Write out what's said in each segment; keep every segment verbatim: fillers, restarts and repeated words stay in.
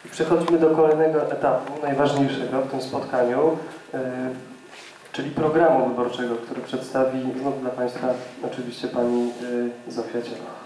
I przechodzimy do kolejnego etapu, najważniejszego w tym spotkaniu, yy, czyli programu wyborczego, który przedstawi znów dla Państwa oczywiście Pani yy, Zofia Cieloch.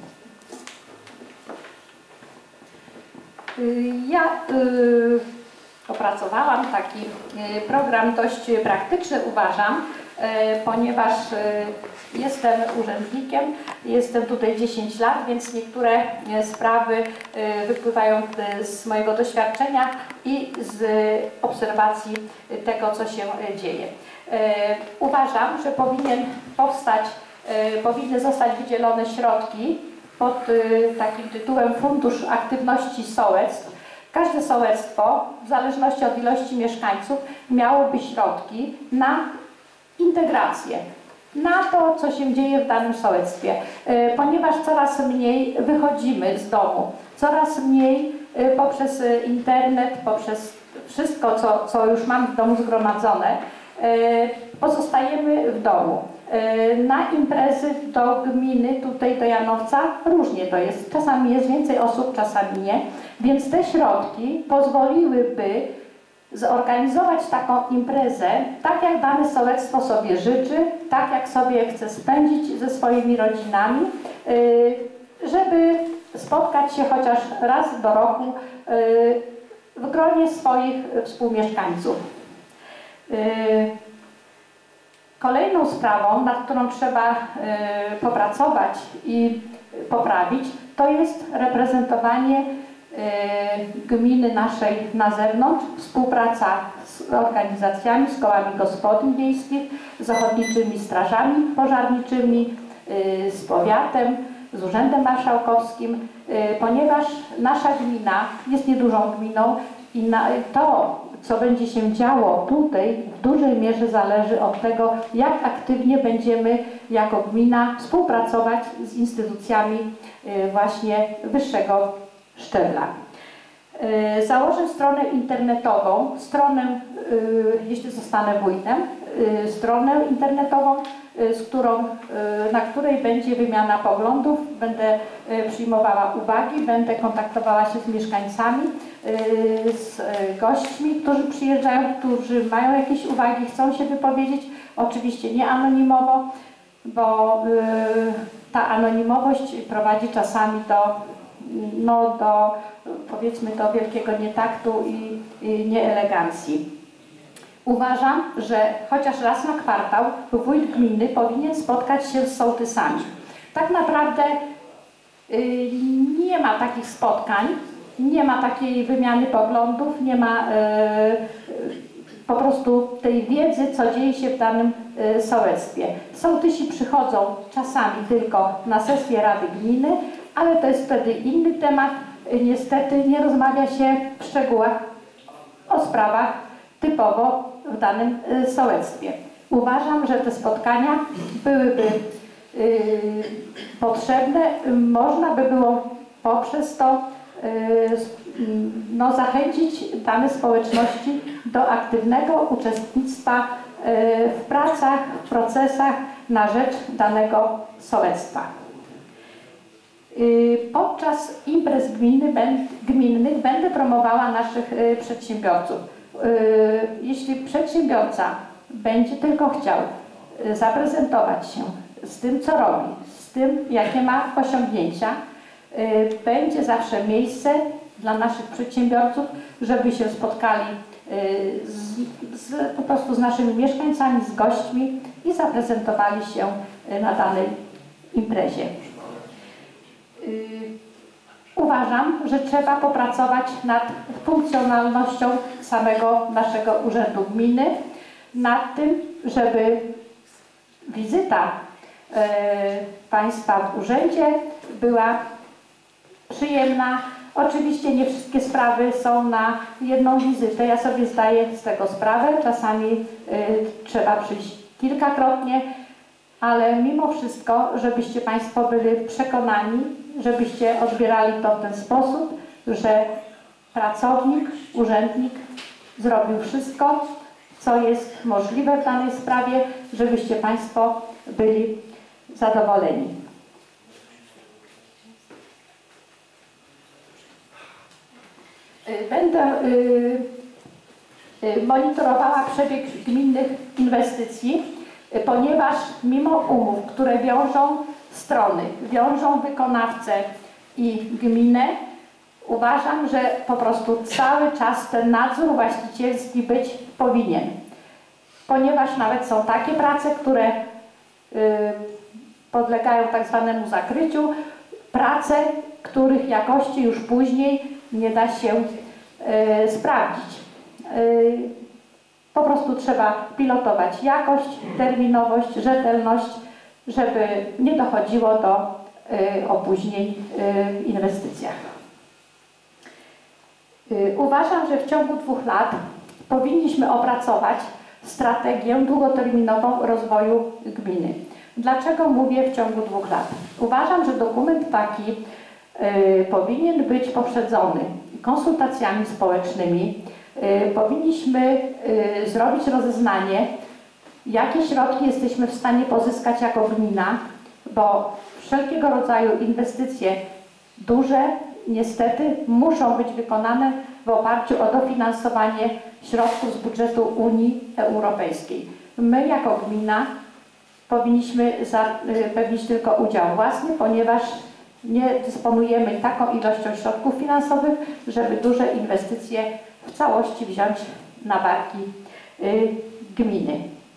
Ja yy, opracowałam taki yy, program dość praktyczny, uważam, yy, ponieważ yy, jestem urzędnikiem, jestem tutaj dziesięć lat, więc niektóre yy, sprawy yy, wypływają yy, z mojego doświadczenia i z yy, obserwacji yy, tego, co się yy, dzieje. Yy, uważam, że powinien powstać, yy, powinny zostać wydzielone środki pod y, takim tytułem Fundusz Aktywności Sołectw. Każde sołectwo, w zależności od ilości mieszkańców, miałoby środki na integrację, na to, co się dzieje w danym sołectwie. Y, ponieważ coraz mniej wychodzimy z domu, coraz mniej y, poprzez y, internet, poprzez wszystko, co, co już mam w domu zgromadzone, y, pozostajemy w domu. Na imprezy do gminy, tutaj do Janowca, różnie to jest. Czasami jest więcej osób, czasami nie. Więc te środki pozwoliłyby zorganizować taką imprezę, tak jak dane sołectwo sobie życzy, tak jak sobie chce spędzić ze swoimi rodzinami, żeby spotkać się chociaż raz do roku w gronie swoich współmieszkańców. Kolejną sprawą, nad którą trzeba y, popracować i poprawić, to jest reprezentowanie y, gminy naszej na zewnątrz, współpraca z organizacjami, z kołami gospodyń wiejskich, z ochotniczymi strażami pożarniczymi, y, z powiatem, z Urzędem Marszałkowskim, y, ponieważ nasza gmina jest niedużą gminą i na to, co będzie się działo tutaj, w dużej mierze zależy od tego, jak aktywnie będziemy jako gmina współpracować z instytucjami właśnie wyższego szczebla. Założę stronę internetową, stronę, jeśli zostanę wójtem, stronę internetową, z którą, na której będzie wymiana poglądów, będę przyjmowała uwagi, będę kontaktowała się z mieszkańcami, z gośćmi, którzy przyjeżdżają, którzy mają jakieś uwagi, chcą się wypowiedzieć, oczywiście nie anonimowo, bo ta anonimowość prowadzi czasami do, no, do powiedzmy do wielkiego nietaktu i, i nieelegancji. Uważam, że chociaż raz na kwartał wójt gminy powinien spotkać się z sołtysami. Tak naprawdę yy, nie ma takich spotkań, nie ma takiej wymiany poglądów, nie ma yy, po prostu tej wiedzy, co dzieje się w danym yy, sołectwie. Sołtysi przychodzą czasami tylko na sesję Rady Gminy, ale to jest wtedy inny temat. Yy, niestety nie rozmawia się w szczegółach o sprawach typowo w danym y, sołectwie. Uważam, że te spotkania byłyby y, potrzebne. Można by było poprzez to y, no, zachęcić dane społeczności do aktywnego uczestnictwa y, w pracach, w procesach na rzecz danego sołectwa. Y, podczas imprez gminy, gminnych będę promowała naszych y, przedsiębiorców. Jeśli przedsiębiorca będzie tylko chciał zaprezentować się z tym, co robi, z tym, jakie ma osiągnięcia, będzie zawsze miejsce dla naszych przedsiębiorców, żeby się spotkali z, z, po prostu z naszymi mieszkańcami, z gośćmi i zaprezentowali się na danej imprezie. Uważam, że trzeba popracować nad funkcjonalnością samego naszego urzędu gminy, nad tym, żeby wizyta e, Państwa w urzędzie była przyjemna. Oczywiście nie wszystkie sprawy są na jedną wizytę, ja sobie zdaję z tego sprawę, czasami e, trzeba przyjść kilkakrotnie, ale mimo wszystko, żebyście Państwo byli przekonani, żebyście odbierali to w ten sposób, że pracownik, urzędnik zrobił wszystko, co jest możliwe w danej sprawie, żebyście Państwo byli zadowoleni. Będę monitorowała przebieg gminnych inwestycji, ponieważ mimo umów, które wiążą strony, wiążą wykonawcę i gminę, uważam, że po prostu cały czas ten nadzór właścicielski być powinien. Ponieważ nawet są takie prace, które y, podlegają tak zwanemu zakryciu, prace, których jakości już później nie da się y, sprawdzić. Y, po prostu trzeba pilotować jakość, terminowość, rzetelność, żeby nie dochodziło do y, opóźnień y, w inwestycjach. Y, uważam, że w ciągu dwóch lat powinniśmy opracować strategię długoterminową rozwoju gminy. Dlaczego mówię w ciągu dwóch lat? Uważam, że dokument taki y, powinien być poprzedzony konsultacjami społecznymi. Y, powinniśmy y, zrobić rozeznanie, jakie środki jesteśmy w stanie pozyskać jako gmina, bo wszelkiego rodzaju inwestycje duże niestety muszą być wykonane w oparciu o dofinansowanie środków z budżetu Unii Europejskiej. My jako gmina powinniśmy zapewnić tylko udział własny, ponieważ nie dysponujemy taką ilością środków finansowych, żeby duże inwestycje w całości wziąć na barki y, gminy.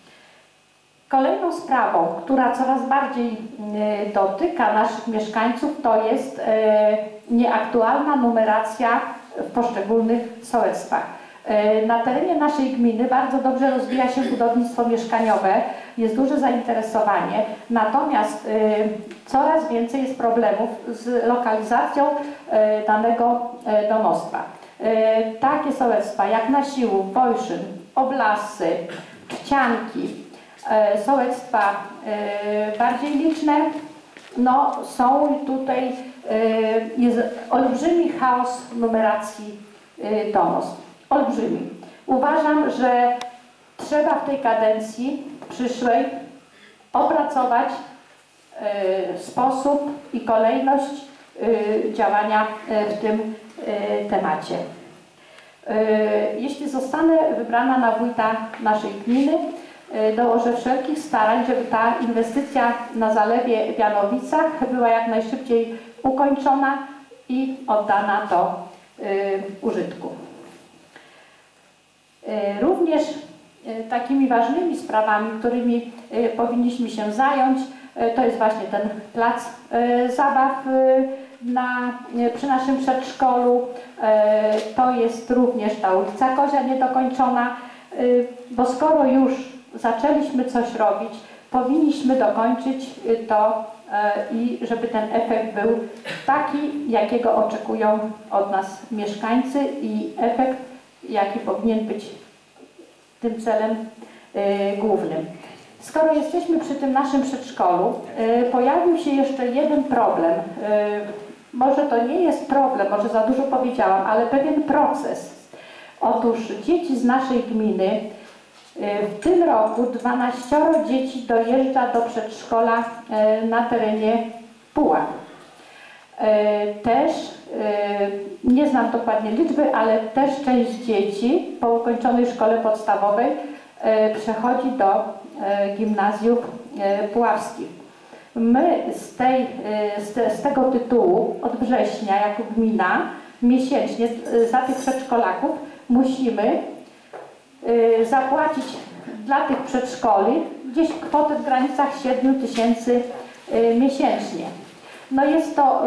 Kolejną sprawą, która coraz bardziej y, dotyka naszych mieszkańców, to jest y, nieaktualna numeracja w poszczególnych sołectwach. Y, na terenie naszej gminy bardzo dobrze rozwija się budownictwo mieszkaniowe, jest duże zainteresowanie, natomiast y, coraz więcej jest problemów z lokalizacją y, danego y, domostwa. Y, takie sołectwa jak Nasiłów, Wojszyn, Oblasy, Trzcianki, y, sołectwa y, bardziej liczne, no są tutaj, y, jest olbrzymi chaos numeracji y, domostw, olbrzymi. Uważam, że trzeba w tej kadencji przyszłej opracować y, sposób i kolejność y, działania y, w tym y, temacie. Y, jeśli zostanę wybrana na wójta naszej gminy, y, dołożę wszelkich starań, żeby ta inwestycja na Zalewie w Janowicach była jak najszybciej ukończona i oddana do y, użytku. Y, również takimi ważnymi sprawami, którymi powinniśmy się zająć, to jest właśnie ten plac zabaw na, przy naszym przedszkolu, to jest również ta ulica Kozia niedokończona, bo skoro już zaczęliśmy coś robić, powinniśmy dokończyć to i żeby ten efekt był taki, jakiego oczekują od nas mieszkańcy i efekt, jaki powinien być tym celem y, głównym. Skoro jesteśmy przy tym naszym przedszkolu, y, pojawił się jeszcze jeden problem. Y, może to nie jest problem, może za dużo powiedziałam, ale pewien proces. Otóż dzieci z naszej gminy, y, w tym roku dwanaścioro dzieci dojeżdża do przedszkola y, na terenie Puław. Też, nie znam dokładnie liczby, ale też część dzieci po ukończonej szkole podstawowej przechodzi do gimnazjów puławskich. My z, tej, z, te, z tego tytułu od września jako gmina miesięcznie za tych przedszkolaków musimy zapłacić dla tych przedszkoli gdzieś kwotę w granicach siedmiu tysięcy miesięcznie. No jest to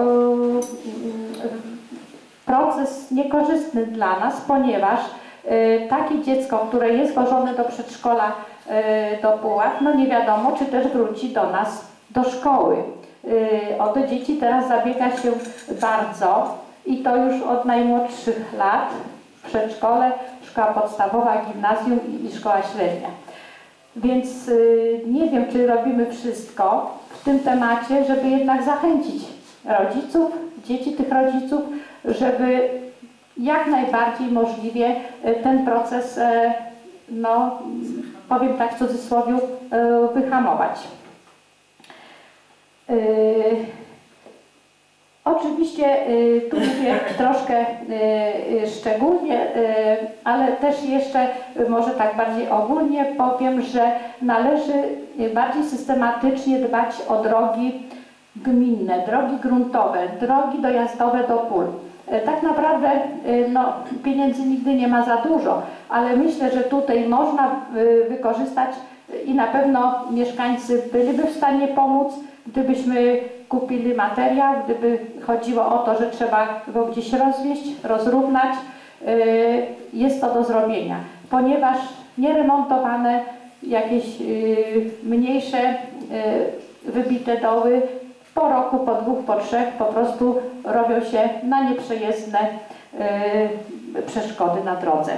y, proces niekorzystny dla nas, ponieważ y, takie dziecko, które jest wożone do przedszkola y, do Puław, no nie wiadomo, czy też wróci do nas do szkoły. Y, o te dzieci teraz zabiega się bardzo i to już od najmłodszych lat w przedszkole, szkoła podstawowa, gimnazjum i, i szkoła średnia. Więc y, nie wiem, czy robimy wszystko w tym temacie, żeby jednak zachęcić rodziców, dzieci tych rodziców, żeby jak najbardziej możliwie y, ten proces, y, no powiem tak w cudzysłowie, y, wyhamować. Y, Oczywiście y, tu mówię troszkę y, y, szczególnie, y, ale też jeszcze y, może tak bardziej ogólnie powiem, że należy y, bardziej systematycznie dbać o drogi gminne, drogi gruntowe, drogi dojazdowe do pól. Y, tak naprawdę y, no, pieniędzy nigdy nie ma za dużo, ale myślę, że tutaj można y, wykorzystać y, i na pewno mieszkańcy byliby w stanie pomóc, gdybyśmy kupili materiał, gdyby chodziło o to, że trzeba go gdzieś rozwieźć, rozrównać, jest to do zrobienia, ponieważ nieremontowane jakieś mniejsze wybite doły po roku, po dwóch, po trzech po prostu robią się na nieprzejezdne przeszkody na drodze.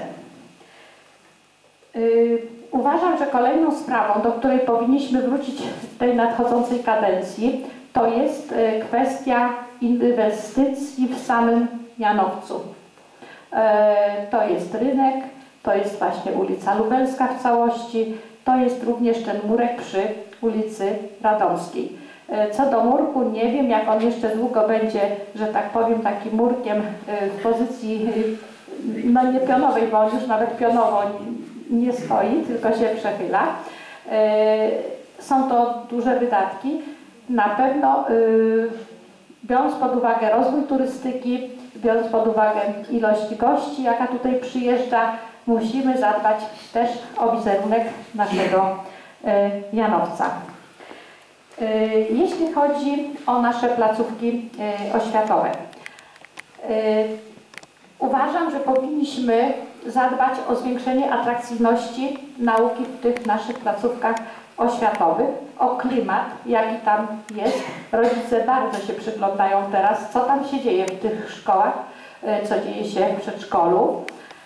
Uważam, że kolejną sprawą, do której powinniśmy wrócić w tej nadchodzącej kadencji, to jest kwestia inwestycji w samym Janowcu. To jest rynek, to jest właśnie ulica Lubelska w całości, to jest również ten murek przy ulicy Radomskiej. Co do murku, nie wiem, jak on jeszcze długo będzie, że tak powiem, takim murkiem w pozycji no nie pionowej, bo on już nawet pionowo nie stoi, tylko się przechyla. Są to duże wydatki. Na pewno biorąc pod uwagę rozwój turystyki, biorąc pod uwagę ilość gości, jaka tutaj przyjeżdża, musimy zadbać też o wizerunek naszego Janowca. Jeśli chodzi o nasze placówki oświatowe, uważam, że powinniśmy zadbać o zwiększenie atrakcyjności nauki w tych naszych placówkach oświatowych, o klimat, jaki tam jest. Rodzice bardzo się przyglądają teraz, co tam się dzieje w tych szkołach, co dzieje się w przedszkolu.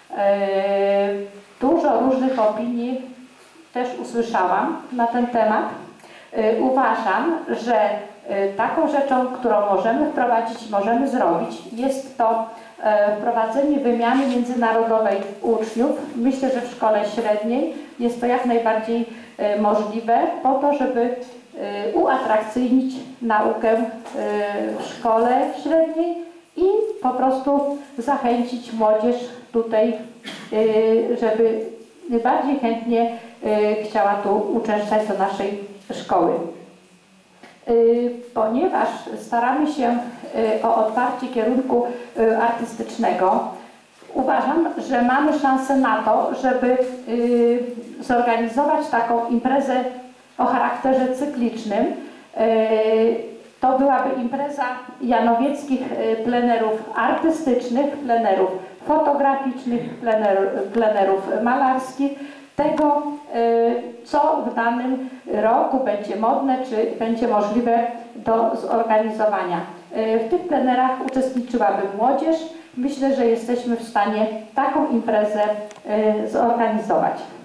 Dużo różnych opinii też usłyszałam na ten temat. Uważam, że taką rzeczą, którą możemy wprowadzić, możemy zrobić, jest to wprowadzenie wymiany międzynarodowej uczniów. Myślę, że w szkole średniej jest to jak najbardziej możliwe po to, żeby uatrakcyjnić naukę w szkole średniej i po prostu zachęcić młodzież tutaj, żeby bardziej chętnie chciała tu uczęszczać do naszej szkoły. Ponieważ staramy się o otwarcie kierunku artystycznego, uważam, że mamy szansę na to, żeby zorganizować taką imprezę o charakterze cyklicznym. To byłaby impreza janowieckich plenerów artystycznych, plenerów fotograficznych, plener, plenerów malarskich, tego, co w danym roku będzie modne, czy będzie możliwe do zorganizowania. W tych plenerach uczestniczyłaby młodzież. Myślę, że jesteśmy w stanie taką imprezę zorganizować.